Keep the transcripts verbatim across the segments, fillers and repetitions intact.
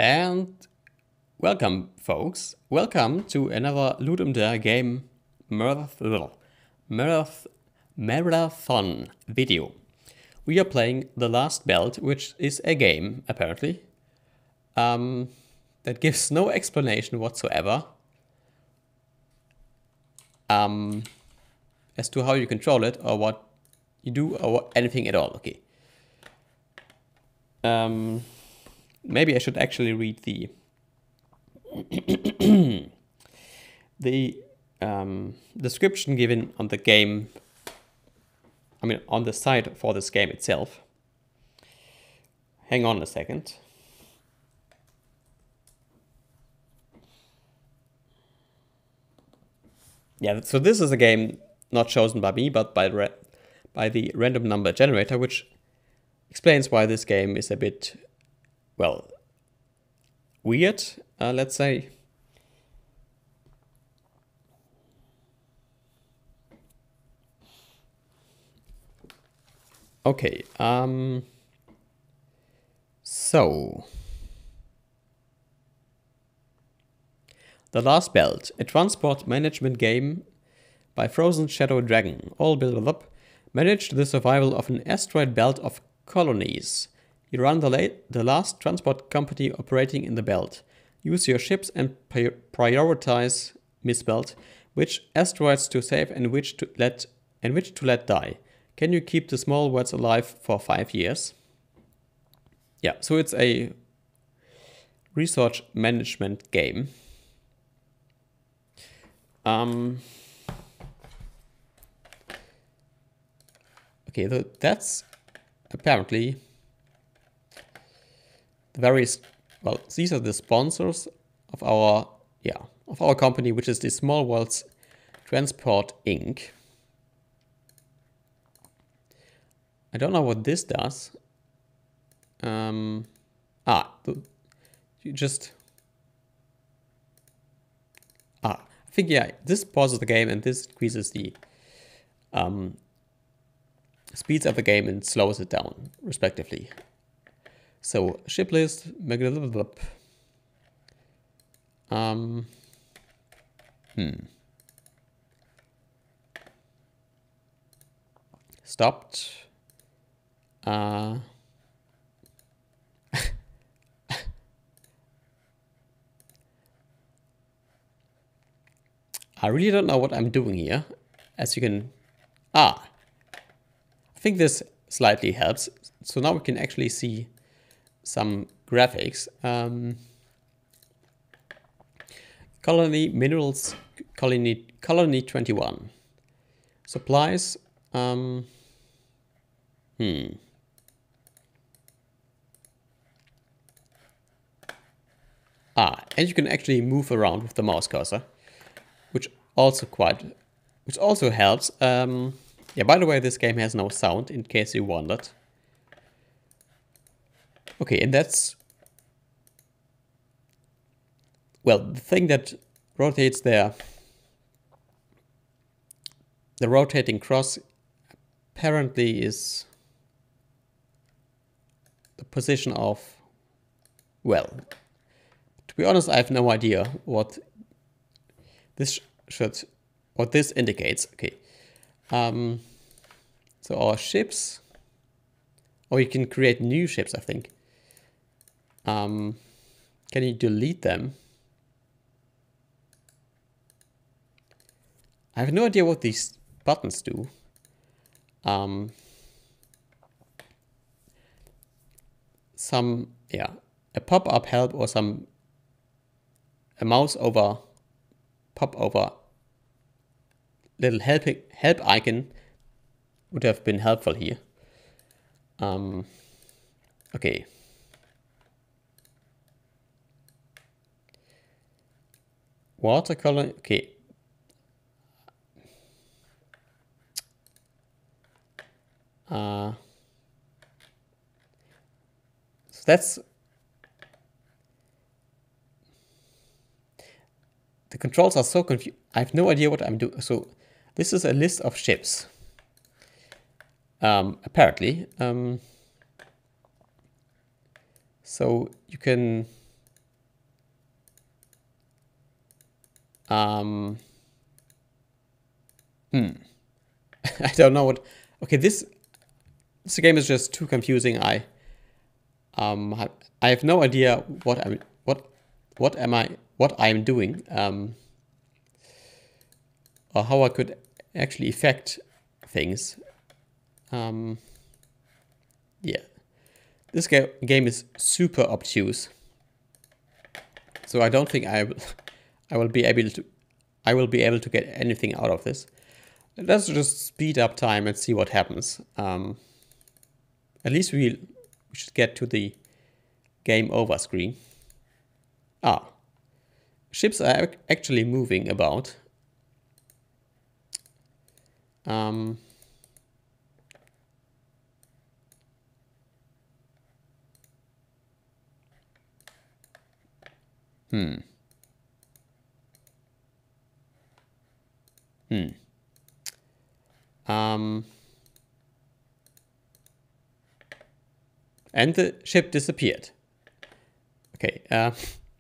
And welcome, folks. Welcome to another Ludum Dare game marathon, marathon video. We are playing The Last Belt, which is a game, apparently, um, that gives no explanation whatsoever um, as to how you control it or what you do or anything at all. Okay. Um, maybe I should actually read the the um, description given on the game, I mean on the site for this game itself. Hang on a second. Yeah, so this is a game not chosen by me, but by, ra by the random number generator, which explains why this game is a bit, well, weird, uh, let's say. Okay, um, so, The Last Belt, a transport management game by Frozen Shadow Dragon. All build up, manage the survival of an asteroid belt of colonies. You run the, late, the last transport company operating in the belt. Use your ships and prioritize, Miss Belt, which asteroids to save and which to let and which to let die. Can you keep the small worlds alive for five years? Yeah, so it's a research management game. Um, okay, the, that's apparently the various, well, these are the sponsors of our, yeah, of our company, which is the Small Worlds Transport Incorporated. I don't know what this does. Um, ah, you just, ah, I think, yeah, this pauses the game and this increases the um, speeds of the game and slows it down, respectively. So, ship list, um, hmm. Stopped. Uh, I really don't know what I'm doing here. As you can, ah, I think this slightly helps. So now we can actually see some graphics. Um, colony minerals, colony colony twenty-one. Supplies. Um, hmm. Ah, and you can actually move around with the mouse cursor, which also quite, which also helps. Um, yeah, by the way, this game has no sound, in case you wondered. Okay, and that's, well, the thing that rotates there, the rotating cross apparently is the position of, well, to be honest, I have no idea what this should, what this indicates. Okay, um, so our ships, or you can create new ships, I think. Um, can you delete them? I have no idea what these buttons do. Um, some, yeah, a pop-up help or some, a mouse over, pop over little help, help icon would have been helpful here. Um, okay. Watercolor, okay. Uh, so that's, the controls are so confused. I have no idea what I'm doing. So this is a list of ships. Um, apparently. Um, so you can Um, hmm. I don't know what. Okay, this this game is just too confusing. I um I have no idea what I'm what what am I what I'm doing um or how I could actually affect things. Um, yeah, this ga game is super obtuse, so I don't think I will I will be able to I will be able to get anything out of this. Let's just speed up time and see what happens. Um, at least we, we should get to the game over screen. Ah, ships are actually moving about. Um, hmm. Hmm. Um, and the ship disappeared. Okay. Uh,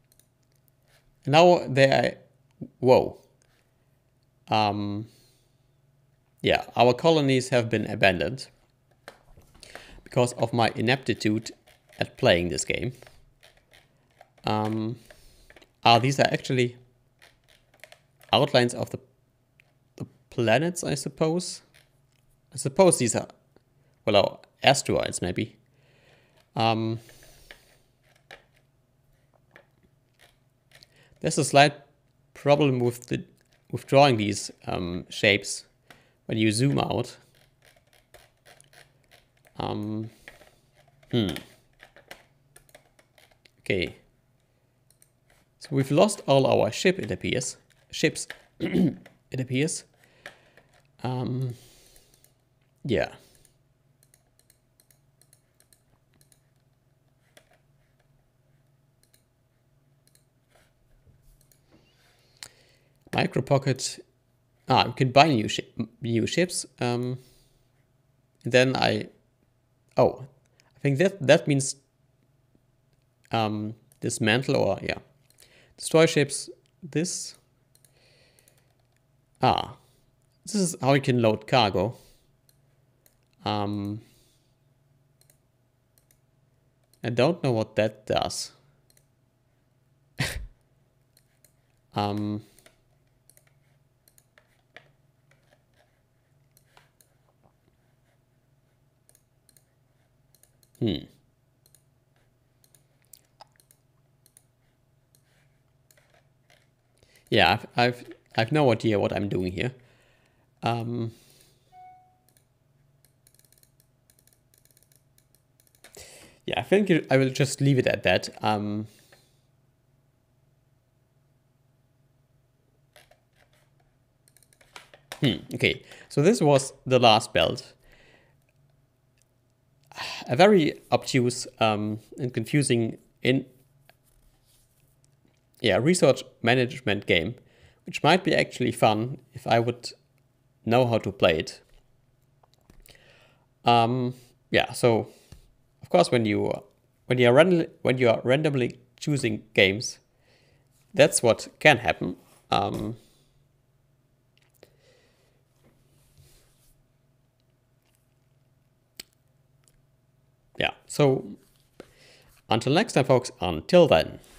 now they are. Whoa. Um, yeah, our colonies have been abandoned because of my ineptitude at playing this game. Um, ah, these are actually outlines of the, the planets, I suppose. I suppose these are, well, asteroids maybe. Um, there's a slight problem with the with drawing these um, shapes when you zoom out. Um, hmm. Okay. So we've lost all our ship, it appears. Ships, it appears. Um, yeah. Micro Pocket. Ah, we can buy new shi new ships. Um, and then I. Oh, I think that that means um, dismantle or yeah, destroy ships. This. Ah, this is how you can load cargo. Um, I don't know what that does. um. Hmm. Yeah, I've, I've I've no idea what I'm doing here. Um, yeah, I think I will just leave it at that. Um, hmm, okay, so this was the last belt. A very obtuse um, and confusing in yeah research management game, which might be actually fun if I would know how to play it. Um, yeah, so of course when you when you are random, when you are randomly choosing games, that's what can happen. Um, yeah, so until next time, folks. Until then.